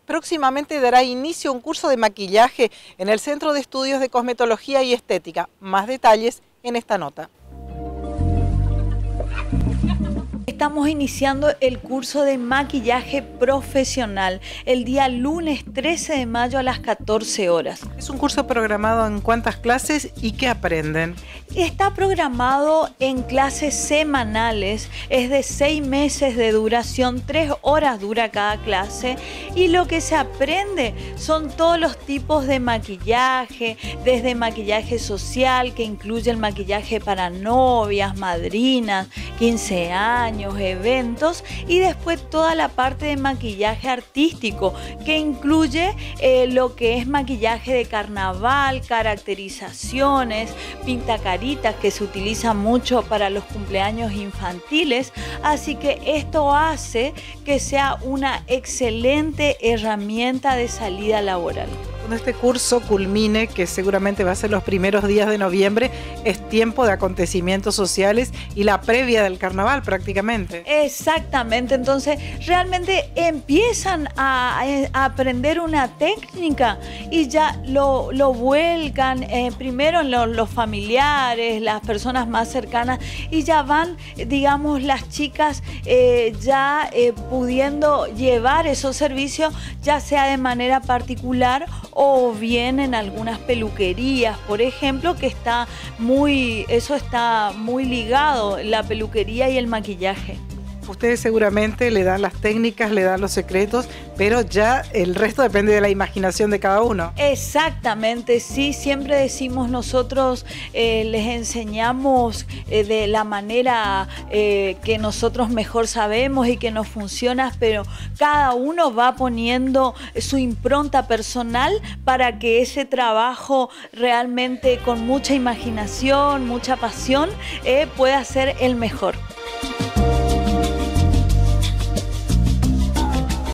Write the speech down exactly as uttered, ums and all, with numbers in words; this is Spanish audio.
próximamente dará inicio a un curso de maquillaje en el Centro de Estudios de Cosmetología y Estética. Más detalles en esta nota. Estamos iniciando el curso de maquillaje profesional el día lunes trece de mayo a las catorce horas. ¿Es un curso programado en cuántas clases y qué aprenden? Está programado en clases semanales, es de seis meses de duración, tres horas dura cada clase, y lo que se aprende son todos los tipos de maquillaje, desde maquillaje social, que incluye el maquillaje para novias, madrinas, quince años, eventos, y después toda la parte de maquillaje artístico, que incluye eh, lo que es maquillaje de carnaval, caracterizaciones, pintacaritas, que se utiliza mucho para los cumpleaños infantiles. Así que esto hace que sea una excelente herramienta de salida laboral. Cuando este curso culmine, que seguramente va a ser los primeros días de noviembre, es tiempo de acontecimientos sociales y la previa del carnaval prácticamente. Exactamente, entonces realmente empiezan a, a aprender una técnica y ya lo, lo vuelcan eh, primero en lo, los familiares, las personas más cercanas, y ya van, digamos, las chicas eh, ya eh, pudiendo llevar esos servicios, ya sea de manera particular o bien en algunas peluquerías, por ejemplo, que está muy, eso está muy ligado, la peluquería y el maquillaje. Ustedes seguramente le dan las técnicas, le dan los secretos, pero ya el resto depende de la imaginación de cada uno. Exactamente, sí, siempre decimos nosotros, eh, les enseñamos eh, de la manera eh, que nosotros mejor sabemos y que nos funciona, pero cada uno va poniendo su impronta personal para que ese trabajo realmente con mucha imaginación, mucha pasión, eh, pueda ser el mejor.